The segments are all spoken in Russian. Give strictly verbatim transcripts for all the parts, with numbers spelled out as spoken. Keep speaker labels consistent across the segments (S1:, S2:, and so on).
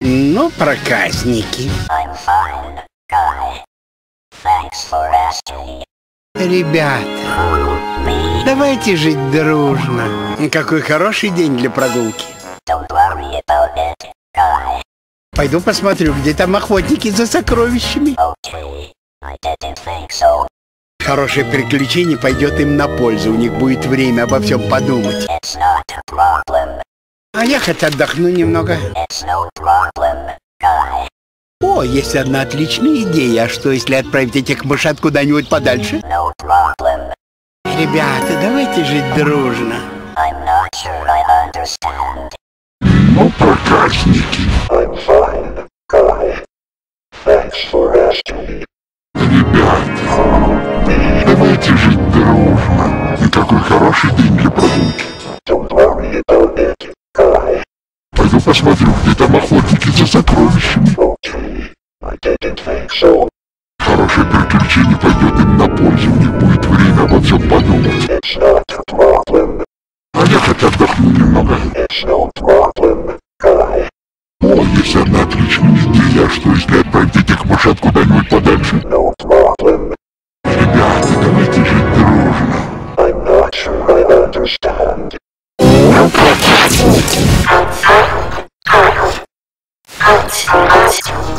S1: Ну, проказники.
S2: I'm fine, guy. Thanks for asking.
S1: Ребята, давайте жить дружно. Какой хороший день для прогулки.
S2: Don't worry about it, guy.
S1: Пойду посмотрю, где там охотники за сокровищами.
S2: Okay, I didn't think so.
S1: Хорошее приключение пойдет им на пользу. У них будет время обо всем подумать.
S2: It's not a problem.
S1: А я хоть отдохну немного.
S2: It's no problem, guy.
S1: О, есть одна отличная идея. А что, если отправить этих мышат куда-нибудь подальше?
S2: No problem.
S1: Ребята, давайте жить дружно.
S2: I'm not sure I understand.
S3: Ну, проказники.
S2: I'm fine, guy. Thanks for asking.
S3: Ребята, давайте жить дружно. И какой хороший день для прогулки.
S2: Don't worry about it, guy.
S3: Пойду посмотрю, где там охотники за сокровищами.
S2: Okay, I didn't think so.
S3: Хорошее приключение пойдет им на пользу. У них будет время обо всем подумать.
S2: It's not a problem.
S3: А я хоть отдохну немного.
S2: It's no problem, guy.
S3: О, есть одна отличная идея. А что, если отправить этих мышат куда-нибудь подальше?
S2: No problem.
S3: Ребята, давайте жить дружно.
S2: I'm not sure I understand.
S1: Ну, проказники.
S2: I'm fine, guy. Thanks for asking.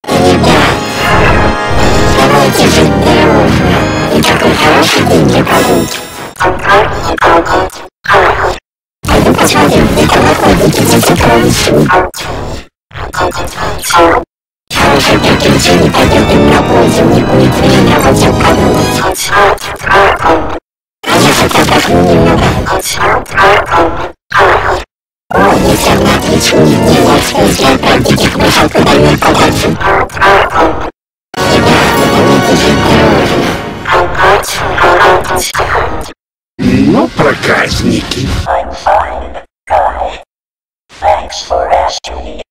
S1: Давайте жить дружно. И какой хороший день для прогулки.
S2: Don't worry about it, guy.
S1: Пойду посмотрю, где там охотники за сокровищами.
S2: Okay, I didn't think so.
S1: Хорошее приключение пойдет им на пользу. У них будет время обо всем подумать.
S2: It's not a problem.
S1: А я хоть отдохну немного.
S2: It's no problem, guy.
S1: О, есть одна отличная идея. А что, если отправить этих мышат куда-нибудь подальше?
S2: No problem.
S1: Ребята, давайте жить дружно.
S2: I'm not sure I understand.
S1: Ну, проказники.
S2: I'm fine, guy. Thanks for asking.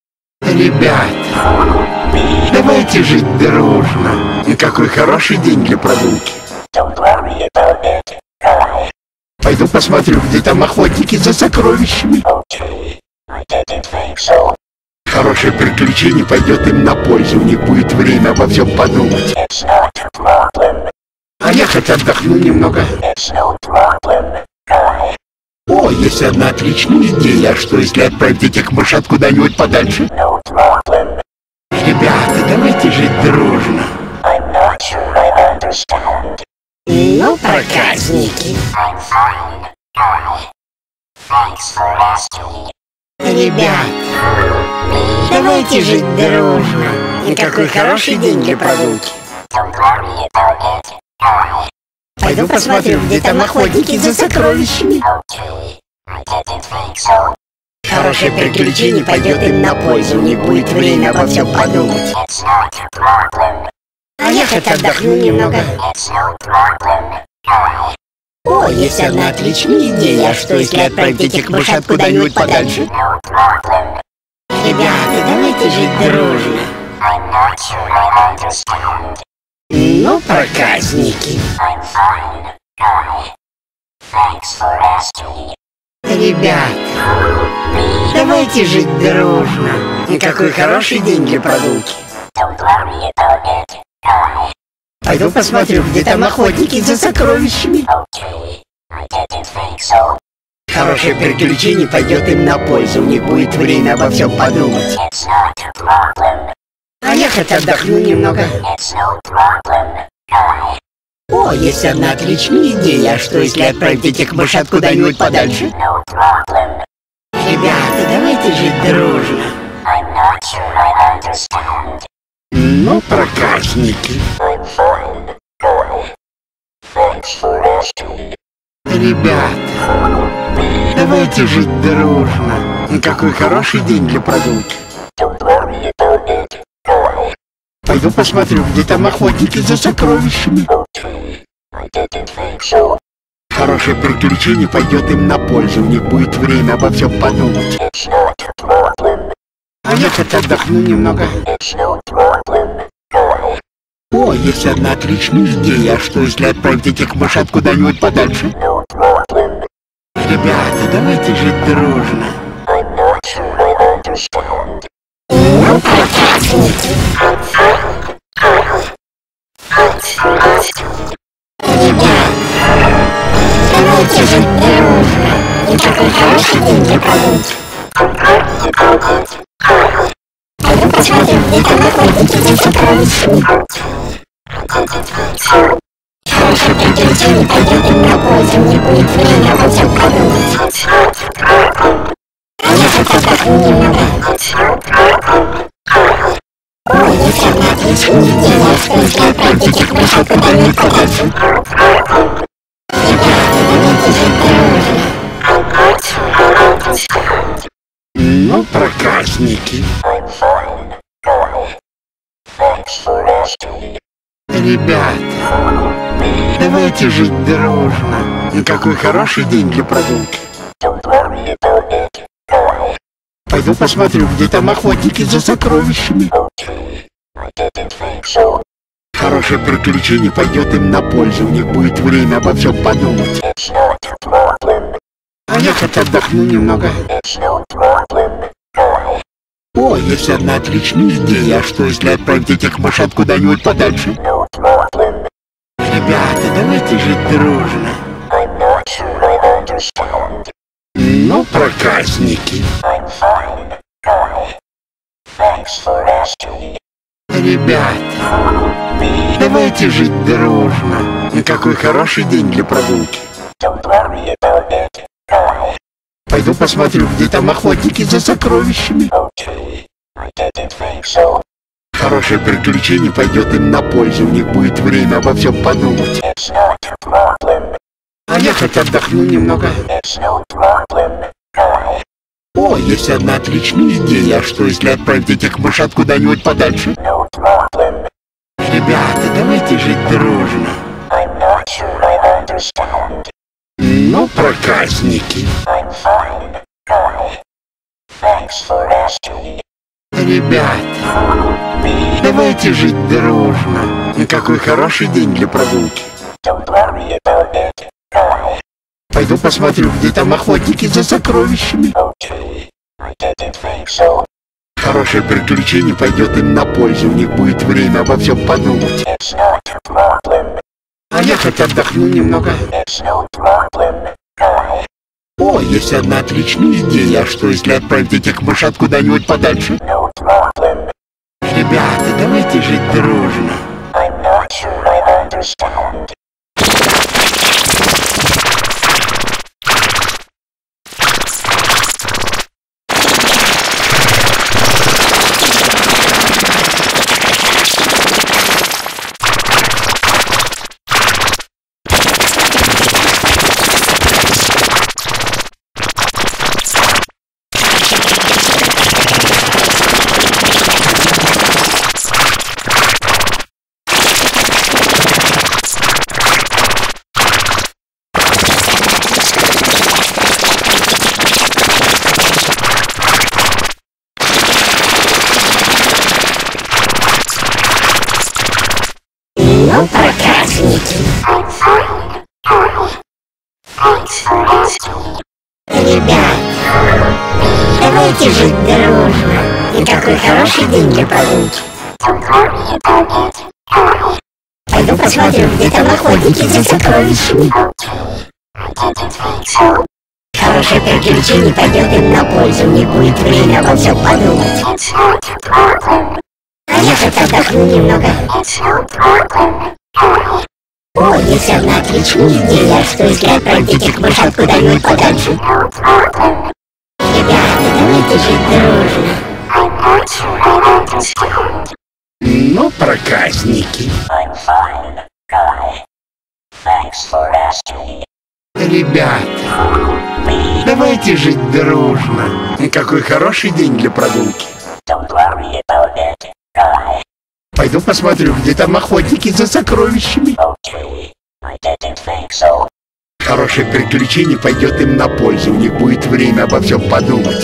S1: Ребята, давайте жить дружно. И какой хороший день для прогулки.
S2: Don't worry about it, guy.
S1: Пойду посмотрю, где там охотники за сокровищами.
S2: Okay, I didn't think so.
S1: Хорошее приключение пойдет им на пользу. У них будет время обо всем подумать.
S2: It's not a problem.
S1: А я хоть отдохну немного.
S2: It's no problem, guy.
S1: О, есть одна отличная идея. А что, если отправить этих мышат куда-нибудь подальше?
S2: No problem.
S1: Ребята, давайте жить дружно.
S2: I'm not sure I understand.
S1: Ну, проказники.
S2: I'm fine, guy. Thanks for asking.
S1: Ребята, давайте жить дружно. И какой хороший день для прогулки.
S2: Don't worry about it, guy.
S1: Пойду посмотрю, где там охотники за сокровищами.
S2: Okay, I didn't think so.
S1: Хорошее приключение пойдет им на пользу. У них будет время обо всем подумать.
S2: It's not a problem.
S1: А я хоть отдохну немного.
S2: It's no problem, guy.
S1: О, есть одна отличная идея. А что, если отправить этих мышат куда-нибудь подальше?
S2: No problem.
S1: Ребята, давайте жить дружно.
S2: I'm not sure I understand.
S1: Ну, проказники.
S2: I'm fine, guy. Thanks for asking.
S1: Ребята, давайте жить дружно. И какой хороший день для прогулки.
S2: Don't worry about it, guy.
S1: Пойду посмотрю, где там охотники за сокровищами.
S2: Okay, I didn't think so.
S1: Хорошее приключение пойдет им на пользу. У них будет время обо всем подумать.
S2: It's not a problem.
S1: А я хоть отдохну немного.
S2: It's no problem, guy.
S1: О, есть одна отличная идея. А что, если отправить этих мышат куда-нибудь подальше?
S2: No problem.
S1: Ребята, давайте жить дружно.
S2: I'm not sure I understand.
S1: Ну, проказники.
S2: I'm fine, guy. Thanks for asking.
S1: Ребята, давайте жить дружно. И какой хороший день для прогулки.
S2: Don't worry about it, guy.
S1: Пойду посмотрю, где там охотники за сокровищами.
S2: Okay, I didn't think so.
S1: Хорошее приключение пойдет им на пользу. У них будет время обо всем подумать.
S2: It's not a problem.
S1: А я хоть отдохну немного.
S2: It's no problem, guy.
S1: О, есть одна отличная идея. А что, если отправить этих мышат куда-нибудь подальше?
S2: No problem.
S1: Ребята, давайте жить дружно.
S2: I'm not sure I understand.
S1: Ну, проказники. Ребят, давайте жить дружно. И такой хороший день для прогулки. Пойду посмотрю, где там охотники за сокровищами. Хорошее приключение пойдет им на пользу, мне будет время обо всем подумать. А я хоть отдохну немного. Ой, если одна отличная идея, что если отправить этих мышей куда-нибудь подальше. Ребята, давайте жить дружно.
S3: Ну, проказники. Ребята, давайте жить дружно. И какой хороший день для прогулки. Пойду посмотрю, где там охотники за сокровищами. Хорошее приключение пойдет им на пользу, у них будет время обо всем подумать. А я хоть отдохну немного. О, есть одна отличная идея. А что, если отправить этих мышат куда-нибудь подальше? Ребята, давайте жить дружно. Ну, проказники. Ребята, давайте жить дружно. И какой хороший день для прогулки. Пойду посмотрю, где там охотники за сокровищами. Хорошее приключение пойдет им на пользу, у них будет время обо всем подумать. А я хоть отдохну немного. О, есть одна отличная идея. А что, если отправить этих мышат куда-нибудь подальше? Ребята, давайте жить дружно. Ну, проказники. Ребята, давайте жить дружно. И какой хороший день для прогулки. Пойду посмотрю, где там охотники за сокровищами. Хорошее приключение пойдет им на пользу, у них будет время обо всем подумать. А я хоть отдохну немного. О, есть одна отличная идея. А что, если отправить этих мышат куда-нибудь подальше? Ребята, давайте жить дружно.
S1: Ну, проказники. Ребят, давайте жить дружно. И какой хороший день для прогулки. Пойду посмотрю, где там охотники за сокровищами. Хорошее приключение пойдет им на пользу, у них будет время обо всем подумать. А я хоть отдохну немного. О, есть одна отличная идея. А что, если отправить этих мышат куда-нибудь подальше? Ребята, давайте жить дружно.
S3: Ну, проказники. Ребята, давайте жить дружно. И какой хороший день для прогулки. Пойду посмотрю, где там охотники за сокровищами. Хорошее приключение пойдет им на пользу, у них будет время обо всем подумать.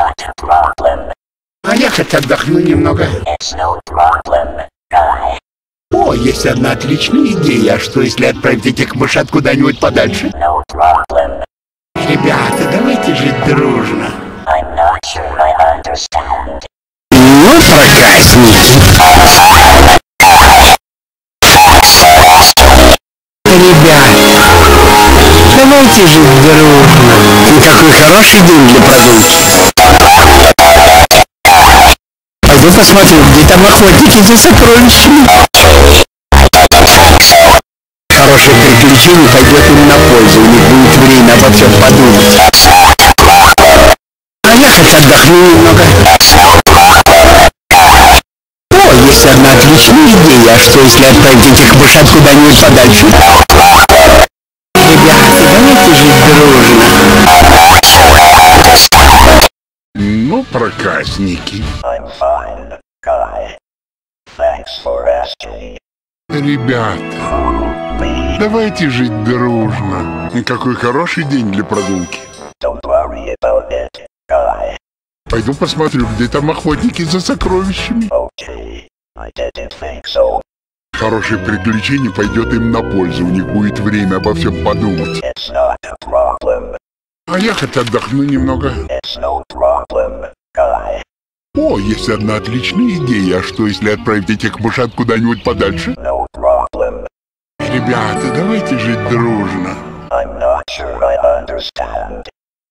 S3: А я хоть отдохну немного. О, есть одна отличная идея. А что, если отправить этих мышат куда-нибудь подальше? Ребята, давайте жить дружно. Ну, проказники.
S1: Давайте жить дружно. Какой хороший день для прогулки. Пойду посмотрю, где там охотники за сокровищами. Хорошее приключение пойдет им на пользу, у них будет время обо всем подумать. А я хоть отдохну немного. О, есть одна отличная идея. А что, если отправить этих мышат куда-нибудь подальше? Ребята, давайте жить дружно.
S3: Ну, проказники.
S2: I'm fine, Guy. Thanks for asking.
S3: Ребята, давайте жить дружно. Какой хороший день для прогулки.
S2: Don't worry about it, Guy.
S3: Пойду посмотрю, где там охотники за сокровищами.
S2: Okay, I didn't think so.
S3: Хорошее приключение пойдет им на пользу, у них будет время обо всем подумать.
S2: It's not a problem.
S3: А я хоть отдохну немного.
S2: It's no problem, Guy.
S3: О, есть одна отличная идея. А что, если отправить этих мышат куда-нибудь подальше?
S2: No problem.
S3: Ребята, давайте жить дружно.
S2: I'm not sure I understand.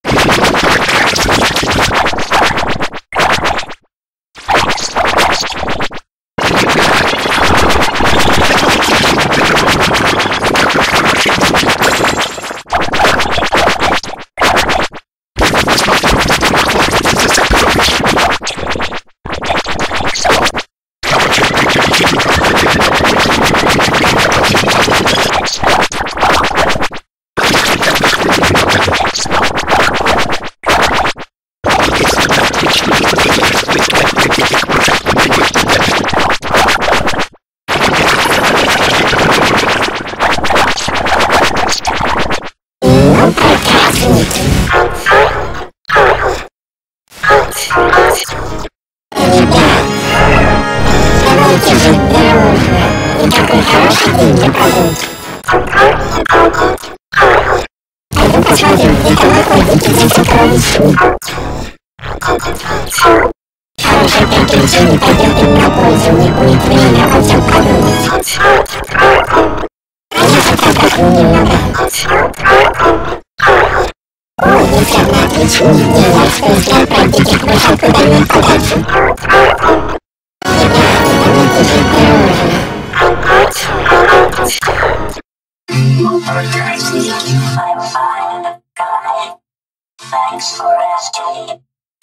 S2: I'm fine, Guy. Thanks for asking.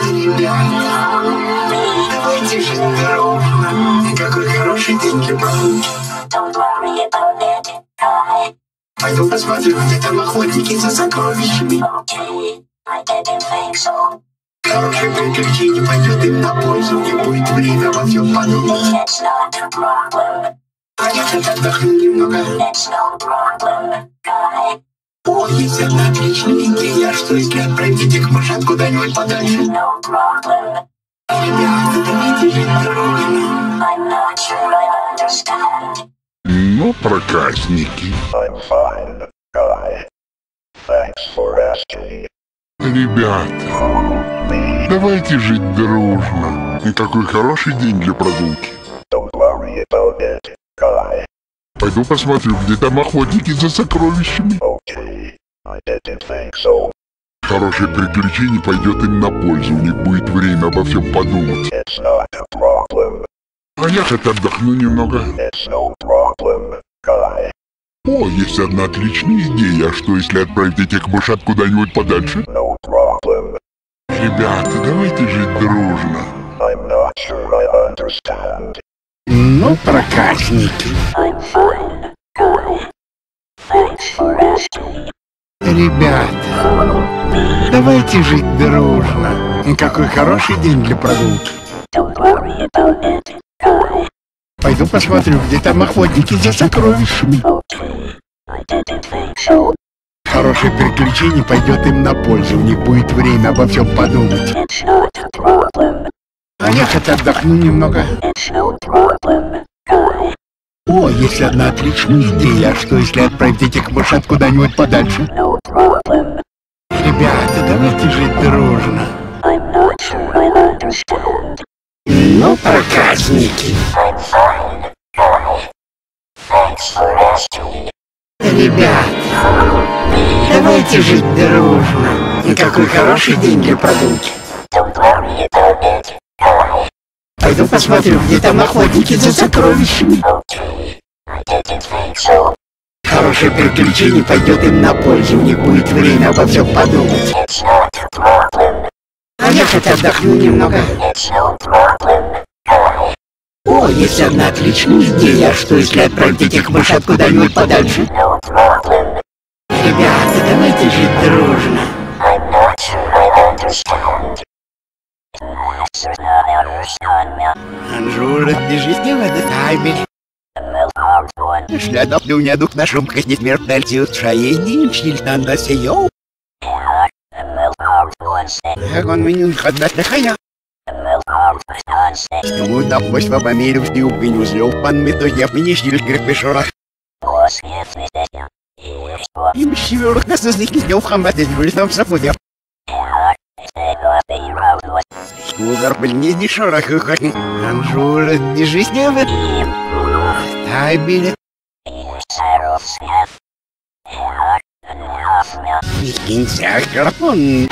S1: Давайте жить дружно. Какой хороший день для прогулки.
S2: Don't worry about it, Guy.
S1: Пойду посмотрю, где там охотники за сокровищами.
S2: Okay, I didn't think so.
S1: Хорошее приключение пойдет им на пользу, у них будет время обо всем подумать.
S2: It's not a problem.
S1: А я хоть отдохну немного.
S2: It's no problem, Guy.
S1: О, есть одна отличная идея. А что, если отправить этих мышат куда-нибудь подальше?
S2: No problem.
S1: Ребята, давайте жить дружно.
S2: I'm not sure I understand.
S3: Ну, проказники.
S2: I'm fine, Guy. Thanks for asking.
S3: Ребята, давайте жить дружно. Какой хороший день для прогулки.
S2: Don't worry about it, Guy.
S3: Пойду посмотрю, где там охотники за сокровищами.
S2: Okay, I didn't think so.
S3: Хорошее приключение пойдет им на пользу, у них будет время обо всем подумать.
S2: It's not a problem.
S3: А я хоть отдохну немного.
S2: It's no problem, Guy.
S3: О, есть одна отличная идея. А что, если отправить этих мышат куда-нибудь подальше?
S2: No problem.
S3: Ребята, давайте жить дружно.
S2: I'm not sure I understand.
S1: Ну, проказники.
S2: I'm fine, Guy. Thanks for asking.
S1: Ребята, давайте жить дружно. Какой хороший день для прогулки.
S2: Don't worry about it, Guy.
S1: Пойду посмотрю, где там охотники за сокровищами.
S2: Okay, I didn't think so.
S1: Хорошее приключение пойдет им на пользу, у них будет время обо всем подумать.
S2: It's not a problem.
S1: А я хоть отдохну немного.
S2: It's no problem, Guy.
S1: О, есть одна отличная идея. А что, если отправить этих мышат куда-нибудь подальше?
S2: No problem.
S1: Ребята, давайте жить дружно.
S2: I'm not sure I understand.
S1: Ну, проказники.
S2: I'm fine, Guy. Thanks for asking.
S1: Ребята, Давайте жить дружно. И какой хороший день для прогулки. Пойду посмотрю, где там охотники за сокровищами. Хорошее приключение пойдет им на пользу, у них будет время обо всем подумать. А я хоть отдохну немного. О, есть одна отличная идея. Что если отправить этих мышат куда-нибудь подальше? Ребята, давайте жить дружно. Анжура, держите в этот таймер. Śladów dunia na szumkach nieśmiertelcy utrzajeni, śliznan na seją. Jak on mnie chodna trachaja. Тому на почва померив и убил зло, пан мы то я мне сил греб шорах. Им сиверок нас из них не ухамать, вы там сапудя. Скугар был не не шорах, Анжура, держись не в этом. Тайбили. Кинця карпон.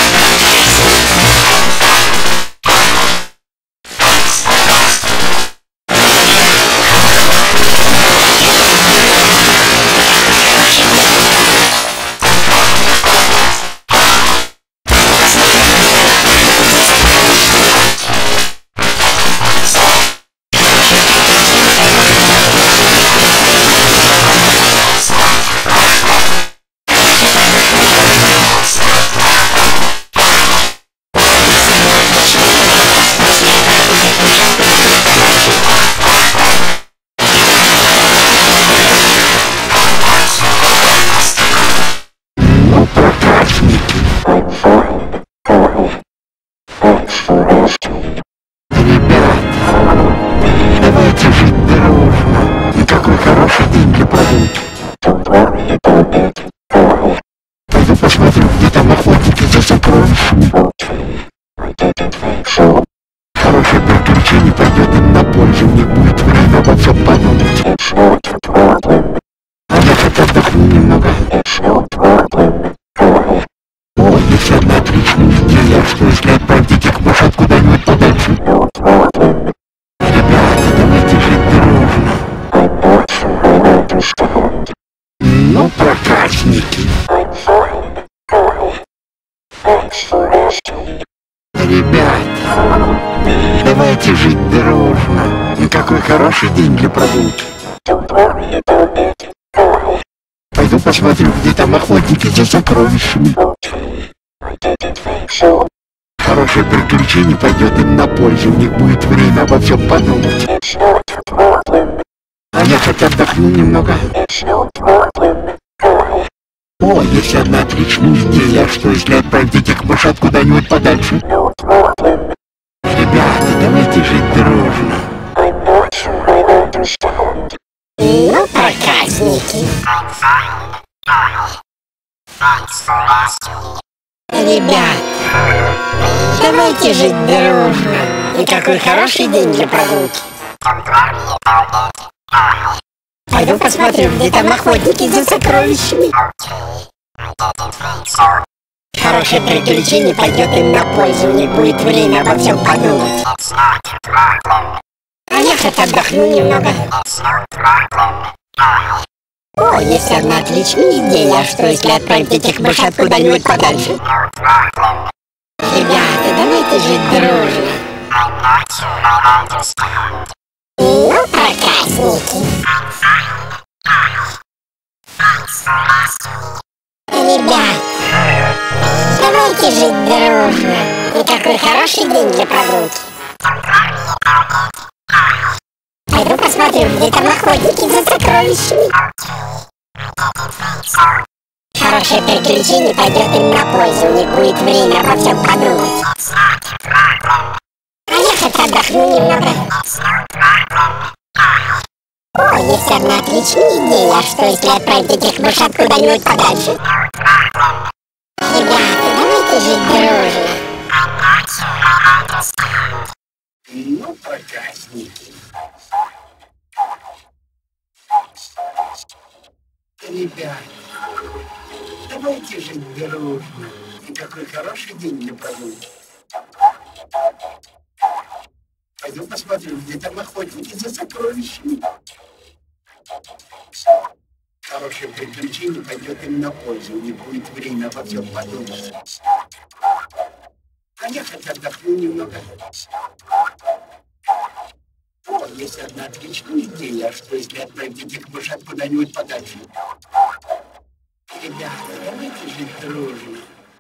S1: Хорошее приключение пойдет им на пользу, у них будет время обо всем подумать. А я хоть отдохну немного. О, есть одна отличная идея, что если отправить этих мышат куда-нибудь подальше. Ребята, давайте жить дружно. Ну, проказники. Ребята, давайте жить дружно. И какой хороший день для прогулки. Пойду посмотрю, где там охотники за сокровищами. Хорошее приключение пойдет им на пользу, у них будет время обо всем подумать. А я хоть отдохну немного. О, есть одна отличная идея, что если отправить этих мышат куда-нибудь подальше. Ребята, давайте жить дружно. Ну, проказники. Ребята, давайте жить дружно. И какой хороший день для прогулки. Пойду посмотрю, где там охотники за сокровищами. Хорошее приключение пойдет им на пользу, у них будет время обо всем подумать. А я хоть отдохну немного. О, есть одна отличная идея, что если отправить этих мышат куда-нибудь подальше. Ребята, давайте жить дружно. Ну, проказники. Ребята, давайте жить дружно. И какой хороший день для прогулки. Пойду посмотрю, где там охотники за сокровищами. Хорошее приключение пойдет им на пользу, у них будет время обо всем подумать. А я хоть отдохну немного. О, есть одна отличная идея, что если отправить этих мышат куда-нибудь подальше. Ребята, давайте жить дружно. Ну, проказники. Ребята, Давайте жить дружно. И какой хороший день для прогулки. Пойду посмотрю, где там охотники за сокровищами. Хорошее приключение пойдет им на пользу. У них будет время обо всем подумать. А я хоть отдохну немного. О, есть одна отличная идея. А что, если отправить этих мышат куда-нибудь подальше? Ребята, давайте жить дружно.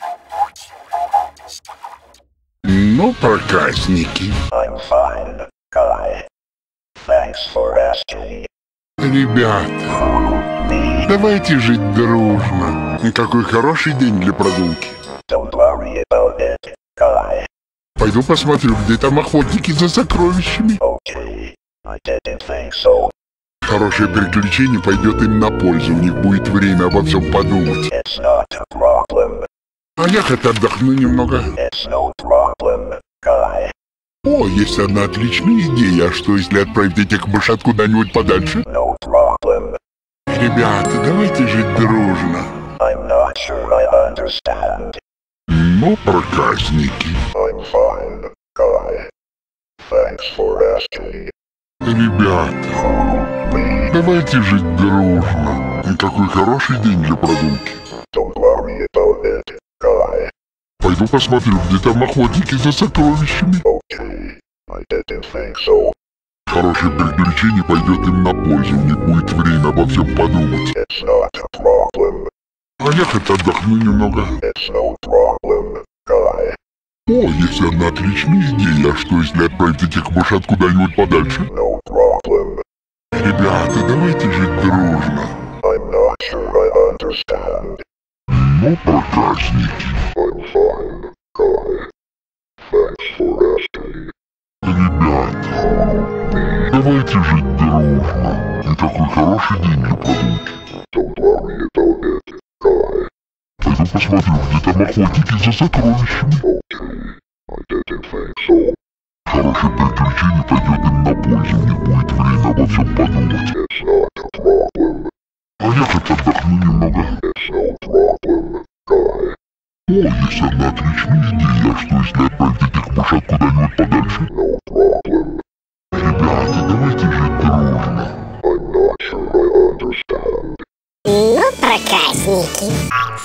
S3: Ну, проказники.
S2: I'm fine, Guy. Thanks for asking.
S3: Ребята, давайте жить дружно. И какой хороший день для прогулки.
S2: Don't worry about it, Guy.
S3: Пойду посмотрю, где там охотники за сокровищами.
S2: Okay, I didn't think so.
S3: Хорошее приключение пойдет им на пользу. У них будет время обо всем подумать.
S2: It's not a problem.
S3: А я хоть отдохну немного.
S2: It's no problem, Guy.
S3: О, есть одна отличная идея. А что, если отправить этих мышат куда-нибудь подальше?
S2: No problem.
S3: Ребята, давайте жить дружно.
S2: I'm not sure I understand.
S3: Ну, проказники.
S2: I'm fine, Guy. Thanks for asking.
S3: Ребята, давайте жить дружно. И какой хороший день для прогулки.
S2: Don't worry about it, Guy.
S3: Пойду посмотрю, где там охотники за сокровищами.
S2: Okay, I didn't think so.
S3: Хорошее приключение пойдет им на пользу. У них будет время обо всем подумать.
S2: It's not a problem.
S3: А я хоть отдохну немного.
S2: It's no problem, Guy.
S3: О, есть одна отличная идея. А что, если отправить этих мышат куда-нибудь подальше?
S2: No problem.
S3: Ребята, давайте жить дружно.
S2: I'm not sure I understand.
S3: Ну, проказники.
S2: I'm fine, Guy. Thanks for asking.
S3: Ребята, давайте жить дружно. И какой хороший день для прогулки.
S2: Don't worry about it, Guy.
S3: Пойду посмотрю, где там охотники за сокровищами.
S2: Okay, I didn't think so.
S3: Хорошее приключение пойдет им на пользу. У них будет время обо всем подумать.
S2: It's not a problem.
S3: А я хоть отдохну немного.
S2: It's no problem, Guy.
S3: О, есть одна отличная идея. А что, если отправить этих мышат куда-нибудь подальше?
S2: No problem.
S3: Ребята, давайте жить дружно.
S2: I'm not sure I understand.
S4: Ну, проказники.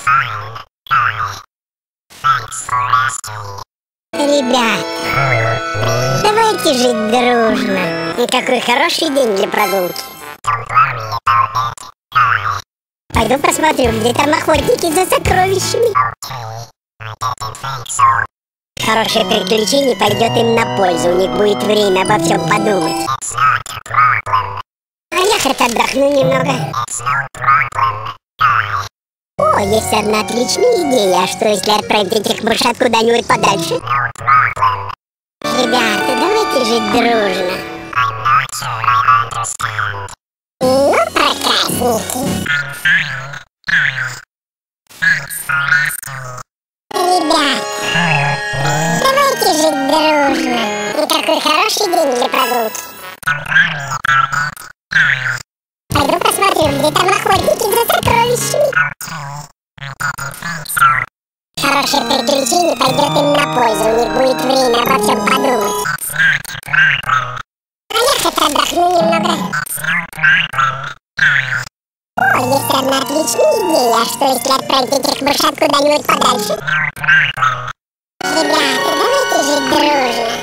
S4: Ребята, давайте жить дружно. И какой хороший день для прогулки. Пойду посмотрю, где там охотники за сокровищами. Хорошее приключение пойдет им на пользу. У них будет время обо всем подумать. А я хоть отдохну немного. О, есть одна отличная идея. А что, если отправить этих мышат куда-нибудь подальше? Ребята, давайте жить дружно. Ну, проказники. Ребята, давайте жить дружно. И какой хороший день для прогулки. Пойду посмотрю, где там охотники за сокровищами. Хорошее приключение пойдет им на пользу. У них будет время обо всем подумать. А я хоть отдохну немного. О, есть одна отличная идея. А что, если отправить этих мышат куда-нибудь подальше? Ребята, давайте жить дружно.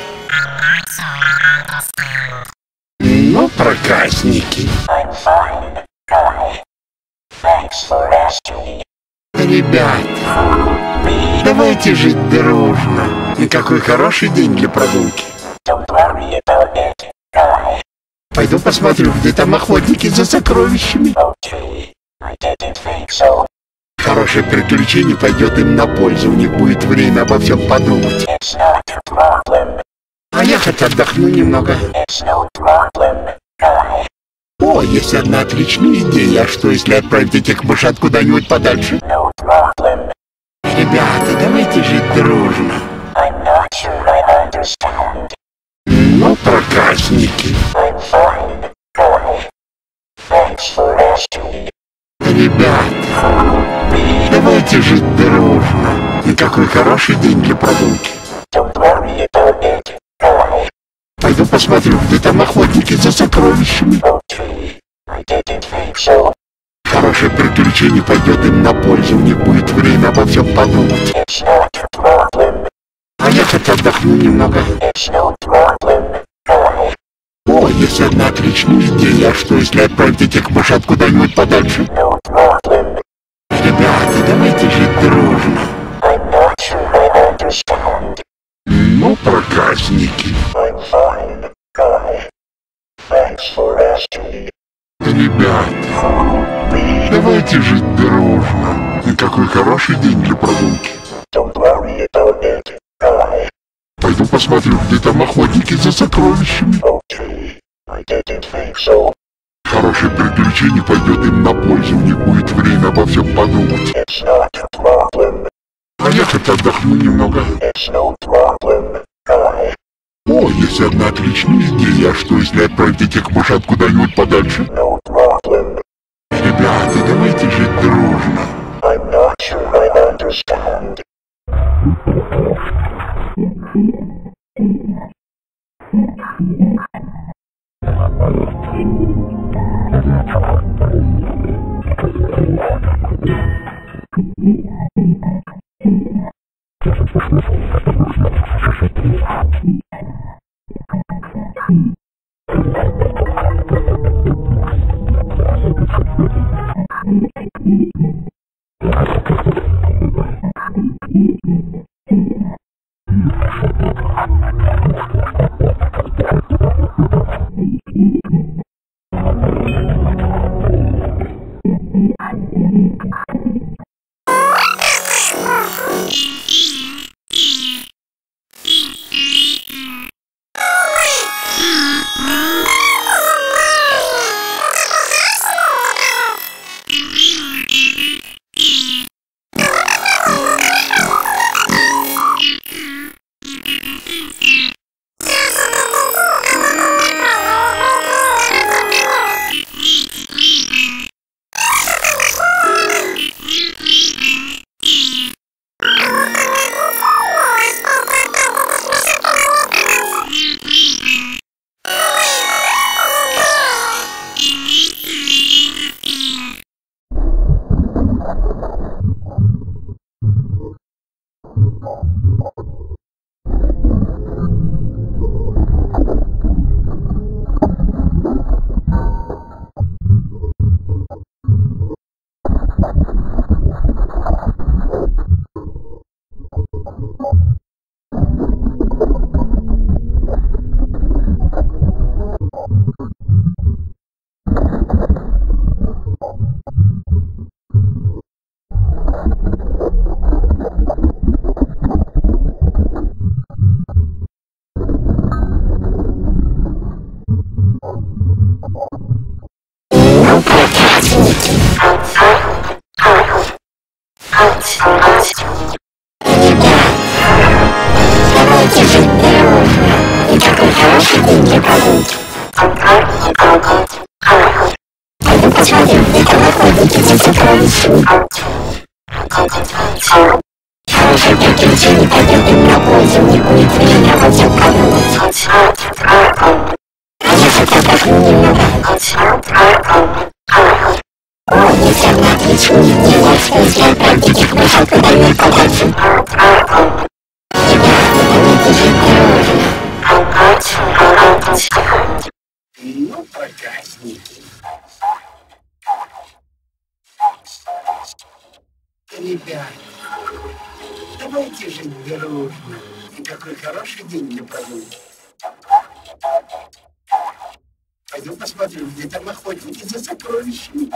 S1: Ну, проказники.
S2: I'm fine, Guy. Thanks for asking.
S1: Ребята, давайте жить дружно. И какой хороший день для прогулки.
S2: Don't worry about it, Guy.
S1: Пойду посмотрю, где там охотники за сокровищами.
S2: Okay, I didn't think so.
S1: Хорошее приключение пойдет им на пользу. У них будет время обо всем подумать.
S2: It's not a problem.
S1: А я хоть отдохну немного.
S2: It's no problem, Guy.
S1: О, есть одна отличная идея. А что, если отправить этих мышат куда-нибудь подальше?
S2: No problem.
S1: Ребята, давайте жить дружно.
S2: I'm not sure I understand.
S1: Ну, проказники.
S2: I'm fine, Guy. Thanks for asking.
S1: Ребята, давайте
S3: хороший день для прогулки.
S2: Don't worry about it, guys.
S3: Пойду посмотрю, где там охотники за сокровищами.
S2: Okay, I didn't think so.
S3: Хорошее приключение пойдет им на пользу, у них будет время обо всем подумать.
S2: It's not a problem.
S3: А я хоть отдохну немного.
S2: It's no problem, guys.
S3: О, есть одна отличная идея. Что если отправить этих мышат куда-нибудь подальше?
S2: No problem.
S3: Ребята, давайте жить дружно.
S2: I'm not sure I understand.
S3: Ну, проказники.
S2: I'm fine, guys. Thanks for asking.
S3: Ребята, давайте жить дружно. И какой хороший день для прогулки.
S2: Don't worry about it, guys.
S3: Пойду посмотрю, где там охотники за сокровищами.
S2: Okay, I didn't think so.
S3: Хорошее приключение пойдет им на пользу, у них будет время обо всем подумать.
S2: It's not a problem.
S3: А я хоть отдохну немного.
S2: It's no problem, guys.
S3: О, есть одна отличная идея. Что если отправить этих мышат куда-нибудь подальше?
S2: No problem.
S3: Ребята, давайте жить дружно.
S2: I'm not sure I understand.
S4: Хорошее приключение пойдет им на пользу, не будет времени обо всем подумать. А я хоть отдохну немного. О, есть одна отличная идея, что если отправить этих мышат куда-нибудь подальше. Ребята, давайте жить дружно.
S1: Ну, проказники. Ребята, давайте жить дружно. И какой хороший день для прогулки. Пойду посмотрю, где там охотники за сокровищами.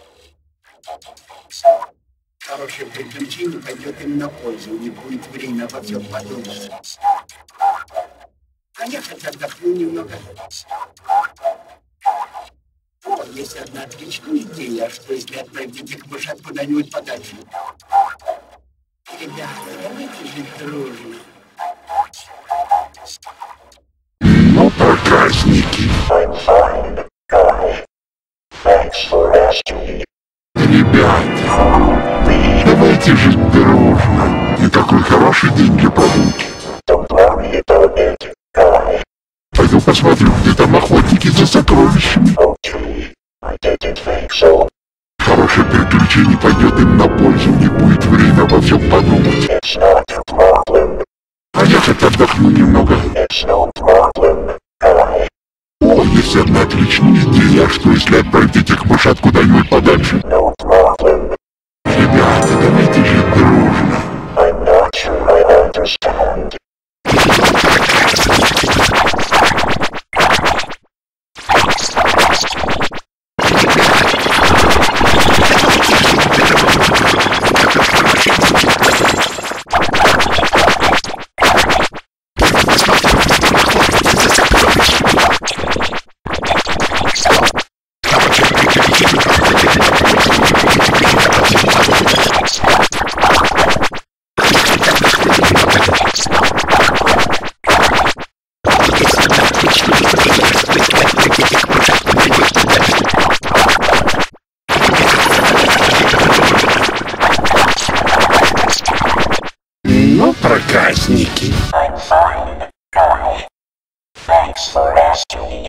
S1: Хорошее приключение пойдет им на пользу, не будет время обо всем подумать. А я хоть отдохну немного. О, есть одна отличная идея, что если отправить этих мышат куда-нибудь подальше. Ребята, давайте жить дружно.
S3: Ну, проказники.
S2: I'm fine, guys. Thanks for asking.
S3: Ребята, давайте жить дружно. И И такой хороший день для прогулки.
S2: Don't worry about it, guy.
S3: Пойду посмотрю, где там охотники за сокровищами.
S2: Okay, I didn't think so.
S3: Хорошее приключение пойдет им на пользу, не будет время обо всем подумать.
S2: It's not a problem.
S3: А я хоть отдохну немного.
S2: It's no problem, guy.
S3: О, есть одна отличная идея. А что если отправить этих мышат куда-нибудь подальше?
S2: No problem.
S3: Ребята, давайте жить дружно.
S2: I'm not sure I understand.
S3: Ну, проказники.
S2: I'm fine, guy. Thanks for asking.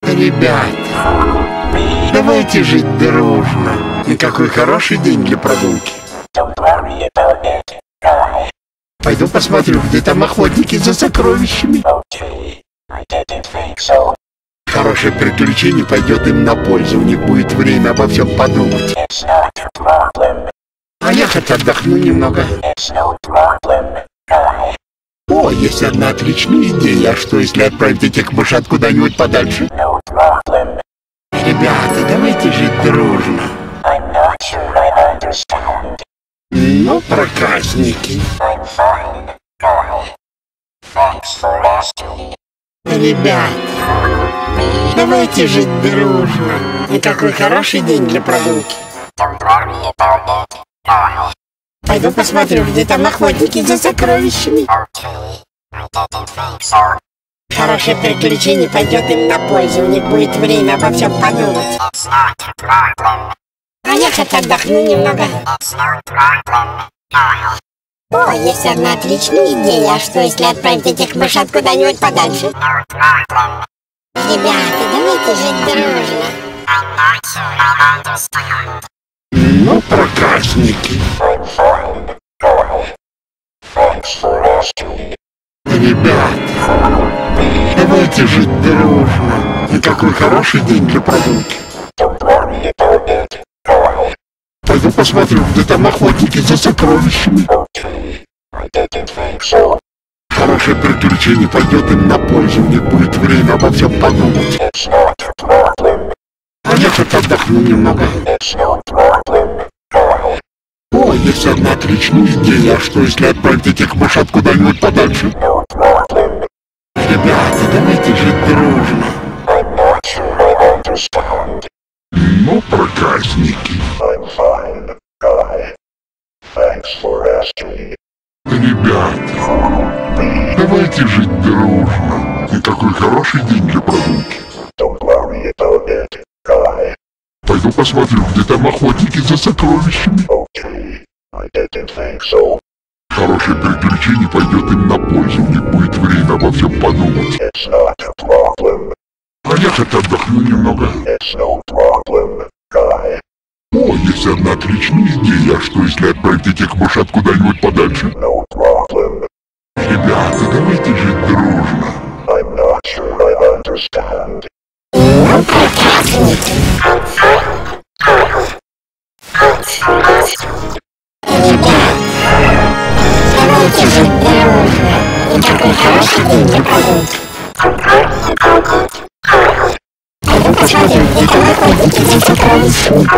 S1: Ребята, давайте жить дружно. И какой хороший день для прогулки.
S2: Don't worry about it, guy.
S1: Пойду посмотрю, где там охотники за сокровищами.
S2: Okay, I didn't think so.
S1: Хорошее приключение пойдет им на пользу, у них будет время обо всем подумать.
S2: It's not a problem.
S1: А я хоть отдохну немного.
S2: It's no problem, guy.
S1: О, есть одна отличная идея. А что если отправить этих мышат куда-нибудь подальше?
S2: No problem.
S1: Ребята, давайте жить дружно.
S2: I'm not sure I understand.
S1: Ну, проказники.
S2: I'm fine, guy. Thanks for asking.
S1: Ребята, давайте жить дружно. И какой хороший день для прогулки.
S2: Don't worry about it, guy.
S1: Пойду посмотрю, где там охотники за сокровищами.
S2: Okay, I didn't think so.
S1: Хорошее приключение пойдет им на пользу, у них будет время обо всем подумать.
S2: It's not a problem.
S1: А я хоть отдохну немного.
S2: It's no problem, guy.
S1: О, есть одна отличная идея. А что если отправить этих мышат куда-нибудь подальше?
S2: No problem.
S1: Ребята, давайте жить дружно.
S2: I'm not sure I understand.
S1: Ну, проказники.
S2: I'm fine, guy. Thanks for asking.
S1: Ребята, давайте жить дружно. И какой хороший день для прогулки.
S2: Don't worry about it, guy.
S1: Пойду посмотрю, где там охотники за сокровищами.
S2: Okay, I didn't think so.
S1: Хорошее приключение пойдет им на пользу, у них будет время обо всем подумать.
S2: It's not a problem.
S1: А я хоть отдохну немного.
S2: It's no problem, guy.
S1: О, есть одна отличная идея. А что если отправить этих мышат куда-нибудь подальше?
S2: No problem.
S1: Ребята, давайте жить дружно.
S2: I'm not sure I understand.
S3: Ну, проказники.
S2: I'm fine, guy. Thanks for asking.
S3: Ребята, давайте жить дружно. И какой хороший день для прогулки.
S2: Don't worry about it, guy.
S3: Пойду посмотрю, где там охотники за сокровищами.
S2: Okay, I didn't think so.
S3: Хорошее приключение пойдет им на пользу, у них будет время обо всем подумать.
S2: It's not a problem.
S3: А я хоть отдохну немного.
S2: It's no problem, guy.
S3: О, есть одна отличная идея. А что если отправить этих мышат куда-нибудь подальше?
S2: No problem.
S3: Ребята, давайте жить дружно.
S2: I'm not sure I understand.
S1: Ну, проказники.
S2: I'm fine, guy. Thanks for asking.
S1: Ребята, давайте жить дружно. И какой хороший день для прогулки.
S2: Don't worry about it, guy.
S1: Пойду посмотрю, где там охотники за сокровищами.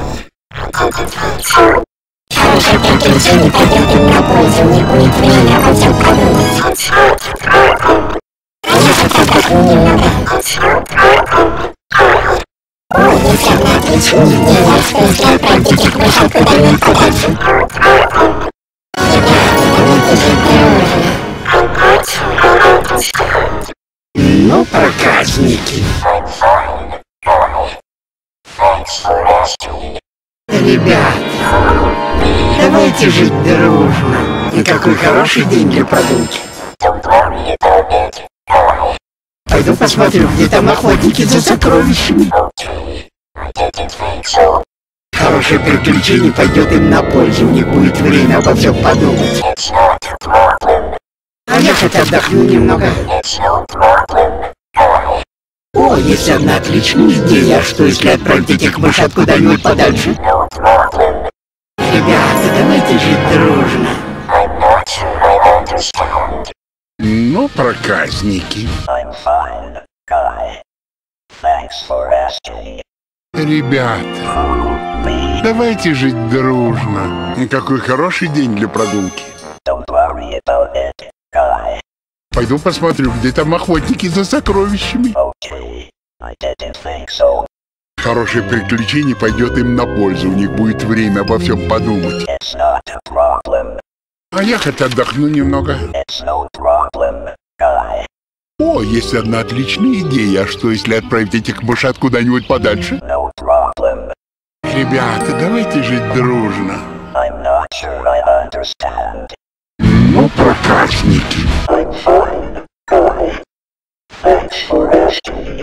S2: I didn't think so.
S1: Хорошее приключение пойдет им на пользу, у них будет время обо всем подумать.
S2: It's not a problem.
S1: А я хоть отдохну немного.
S2: It's no problem, guy.
S1: О, есть одна отличная идея. А что если отправить этих мышат куда-нибудь подальше?
S2: No problem.
S1: Ребята, давайте жить дружно.
S2: I'm not sure I understand.
S1: Ну, проказники.
S2: I'm fine, guy. Thanks for asking.
S1: Ребята, давайте жить дружно. И какой хороший день для прогулки.
S2: Don't worry about it. I.
S1: Пойду посмотрю, где там охотники за сокровищами.
S2: Okay. I didn't think so.
S1: Хорошее приключение пойдет им на пользу, у них будет время обо всем подумать.
S2: It's not a problem.
S1: А я хоть отдохну немного.
S2: It's no problem. I.
S1: О, есть одна отличная идея. Что если отправить этих мышат куда-нибудь подальше?
S2: No problem.
S1: Ребята, давайте жить дружно.
S2: I'm not sure I understand.
S3: Ну, проказники.
S5: I'm fine, Guy. Thanks for asking.
S3: Ребята,
S5: Me,
S3: давайте жить дружно. И какой хороший день для прогулки.
S5: don't worry about it, Guy.
S3: Пойду посмотрю, где там охотники за сокровищами.
S5: Okay, I didn't think so.
S3: Хорошее приключение пойдет им на пользу, у них будет время обо всем подумать.
S5: It's not a problem.
S3: А я хоть отдохну немного.
S5: It's no problem, Guy.
S3: О, есть одна отличная идея. А что если отправить этих мышат куда-нибудь подальше?
S5: No problem.
S3: Ребята, давайте жить дружно.
S5: I'm not sure I understand.
S3: Ну, проказники.
S2: I'm fine. I. Thanks for asking.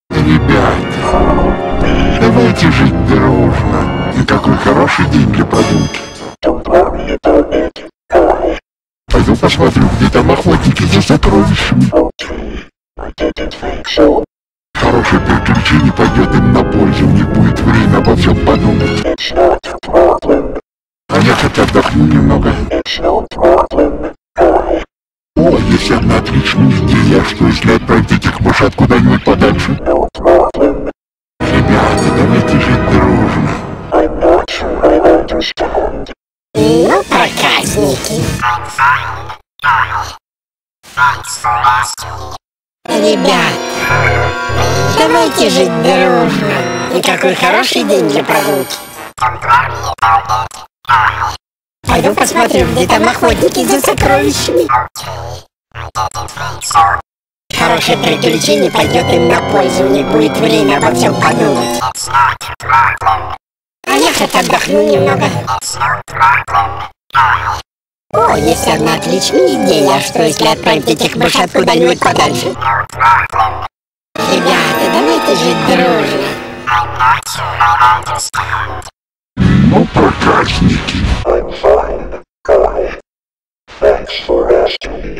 S3: Ребята, давайте жить дружно. И какой хороший день для прогулки.
S2: Don't worry about it. I.
S3: Пойду посмотрю, где там охотники за сокровищами.
S2: Okay. I didn't think so.
S3: Хорошее приключение пойдет им на пользу, у них будет время обо всем подумать.
S2: It's not a problem.
S3: А я хоть отдохну немного.
S2: It's no problem. I.
S3: О, есть одна отличная идея. А что если отправить этих мышат куда-нибудь подальше?
S2: No problem.
S3: Ребята, давайте жить дружно.
S2: I'm not sure I understand.
S4: Ну, проказники.
S2: I'm fine. I. Thanks for asking.
S4: Ребята, давайте жить дружно. И какой хороший день для прогулки.
S2: Don't worry about it. I.
S4: Пойду посмотрю, где там охотники за сокровищами.
S2: Okay. I didn't think so.
S4: Хорошее приключение пойдет им на пользу, у них будет время обо всем подумать.
S2: It's not a problem.
S4: А я хоть отдохну немного.
S2: It's no problem. I.
S4: О, есть одна отличная идея. А что если отправить этих мышат куда-нибудь подальше?
S2: No problem.
S4: Ребята, давайте жить дружно.
S2: I'm not sure I understand.
S3: Ну, проказники.
S2: I'm fine. I. Thanks for asking.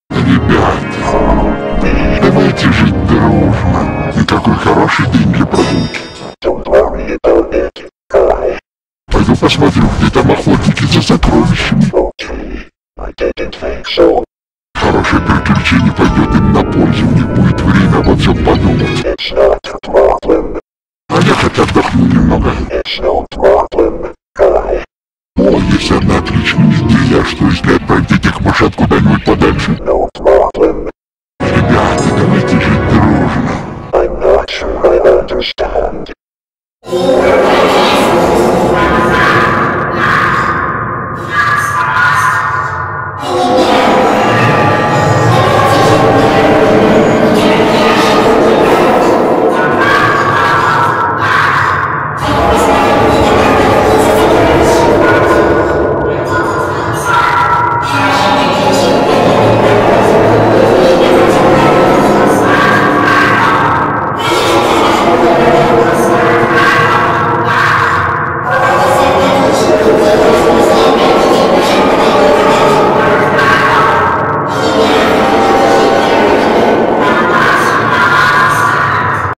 S3: Ребята, давайте жить дружно. И какой хороший день для прогулки.
S2: Don't worry about it. I.
S3: Пойду посмотрю, где там охотники за сокровищами.
S2: Okay. I didn't think so.
S3: Хорошее приключение пойдет им на пользу, у них будет время обо всем подумать.
S2: It's not a problem.
S3: А я хоть отдохну немного.
S2: It's no problem. I.
S3: О, есть одна отличная идея. А что если отправить этих мышат куда-нибудь подальше?
S2: No